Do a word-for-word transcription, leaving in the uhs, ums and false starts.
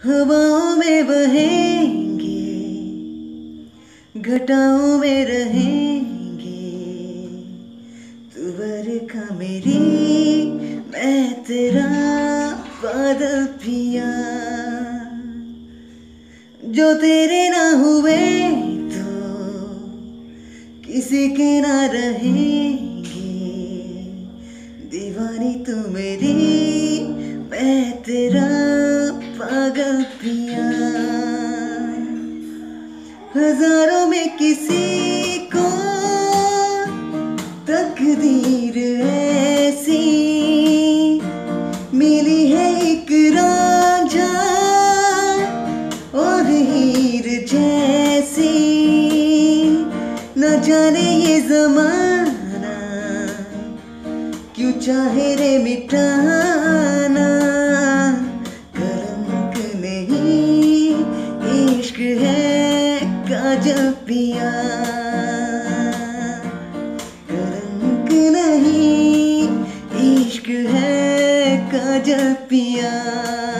हवाओं में बहेंगे, घटाओं में रहेंगे, तू बरखा मेरी, मैं तेरा बादल पिया। जो तेरे ना हुए तो किसी के ना रहेंगे, दीवानी तू मेरी, मैं तेरा पागल पिया। हजारों में किसी को तकदीर ऐसी मिली है, एक रांझा और हीर जैसी। न जाने ये जमाना क्यों चाहे रे मिटाना, कलंक नहीं इश्क है काजल पिया। कलंक नहीं इश्क है काजल पिया।